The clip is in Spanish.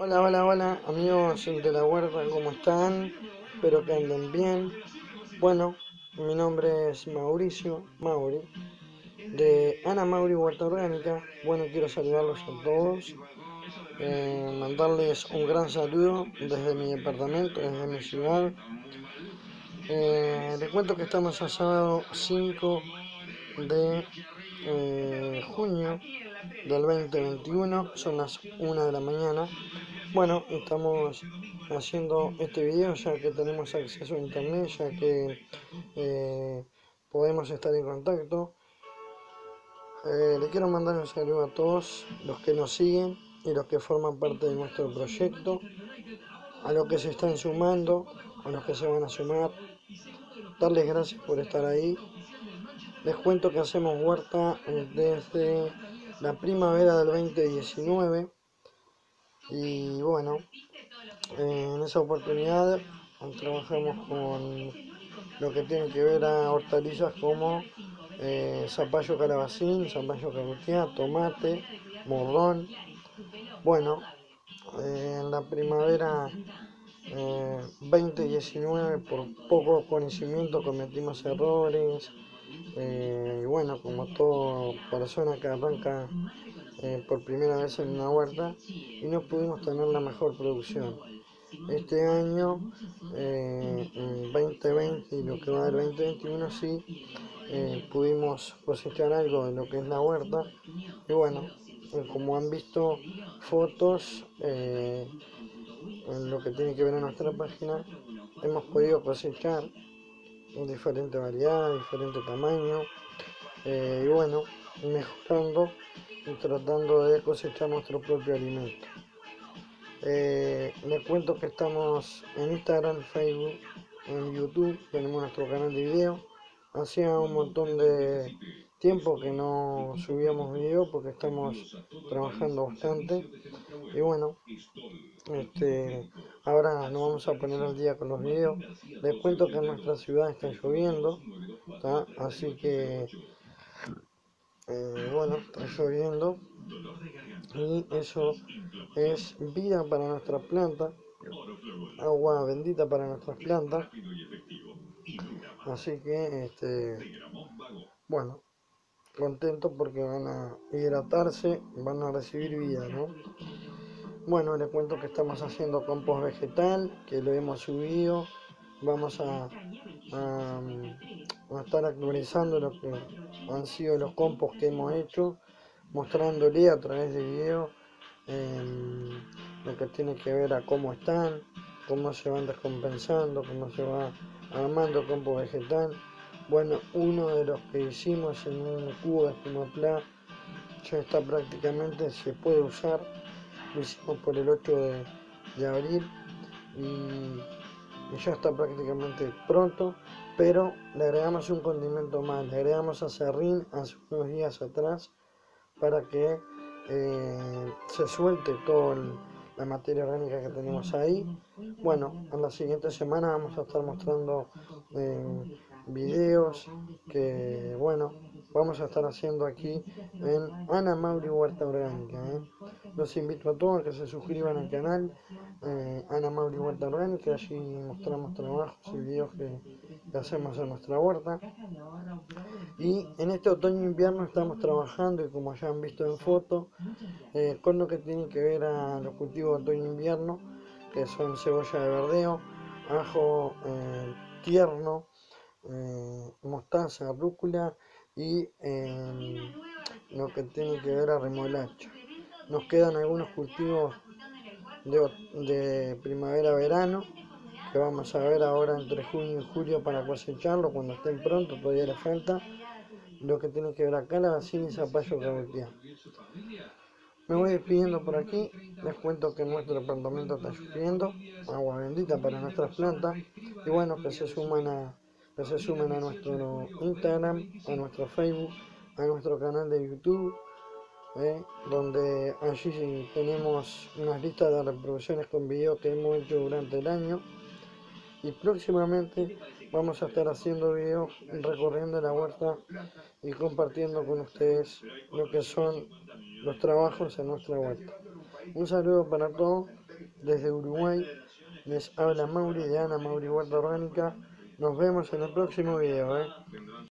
Hola, hola, hola, amigos de la huerta, ¿cómo están? Espero que anden bien. Bueno, mi nombre es Mauricio, Mauri, de Ana Mauri Huerta Orgánica. Bueno, quiero saludarlos a todos, mandarles un gran saludo desde mi departamento, desde mi ciudad. Les cuento que estamos a sábado 5 de junio del 2021, son las 1 de la mañana. Bueno, estamos haciendo este video ya que tenemos acceso a internet, ya que eh, podemos estar en contacto. Le quiero mandar un saludo a todos los que nos siguen y los que forman parte de nuestro proyecto, a los que se están sumando, a los que se van a sumar, darles gracias por estar ahí. Les cuento que hacemos huerta desde la primavera del 2019 y bueno, en esa oportunidad trabajamos con lo que tiene que ver a hortalizas como zapallo calabacín, zapallo carutiá, tomate, morrón. Bueno, en la primavera 2019 por poco conocimiento cometimos errores. Y bueno, como toda persona que arranca por primera vez en una huerta y no pudimos tener la mejor producción. Este año, en 2020 y lo que va del 2021, sí pudimos cosechar algo de lo que es la huerta. Y bueno, como han visto fotos, en lo que tiene que ver en nuestra página, hemos podido cosechar diferente variedad, diferente tamaño, y bueno, mejorando y tratando de cosechar nuestro propio alimento. Les cuento que estamos en Instagram, Facebook, en YouTube, tenemos nuestro canal de video. Hacía un montón de tiempo que no subíamos video porque estamos trabajando bastante. Y bueno, ahora nos vamos a poner al día con los videos. Les cuento que en nuestra ciudad está lloviendo, ¿tá? Así que bueno, está lloviendo y eso es vida para nuestra planta, agua bendita para nuestras plantas. Así que, bueno, contento porque van a hidratarse, van a recibir vida, ¿no? Bueno, les cuento que estamos haciendo compost vegetal, que lo hemos subido. Vamos a estar actualizando lo que han sido los compost que hemos hecho, mostrándole a través de video lo que tiene que ver a cómo están, cómo se van descompensando, cómo se va armando el compost vegetal. Bueno, uno de los que hicimos en un cubo de espumapla ya está prácticamente, se puede usar. Lo hicimos por el 8 de abril y ya está prácticamente pronto, pero le agregamos un condimento más, le agregamos aserrín hace unos días atrás para que se suelte toda la materia orgánica que tenemos ahí. Bueno, en la siguiente semana vamos a estar mostrando videos que, bueno, vamos a estar haciendo aquí en Ana Mauri Huerta Orgánica. Los invito a todos a que se suscriban al canal Ana Mauri Huerta Orgánica, allí mostramos trabajos y videos que hacemos en nuestra huerta. Y en este otoño-invierno estamos trabajando, y como ya han visto en foto, con lo que tiene que ver a los cultivos de otoño-invierno, que son cebolla de verdeo, ajo tierno, mostaza, rúcula y lo que tiene que ver a remolacha. Nos quedan algunos cultivos de primavera-verano que vamos a ver ahora entre junio y julio para cosecharlo cuando estén pronto, todavía le falta. Lo que tiene que ver acá, calabacín y zapallo carutiá. Me voy despidiendo por aquí, les cuento que nuestro departamento está lloviendo, agua bendita para nuestras plantas, y bueno, que se sumen a nuestro Instagram, a nuestro Facebook, a nuestro canal de YouTube, donde allí tenemos unas listas de reproducciones con videos que hemos hecho durante el año, y próximamente vamos a estar haciendo videos recorriendo la huerta y compartiendo con ustedes lo que son los trabajos en nuestra huerta. Un saludo para todos desde Uruguay. Les habla Mauri de Ana Mauri Huerta Orgánica. Nos vemos en el próximo video.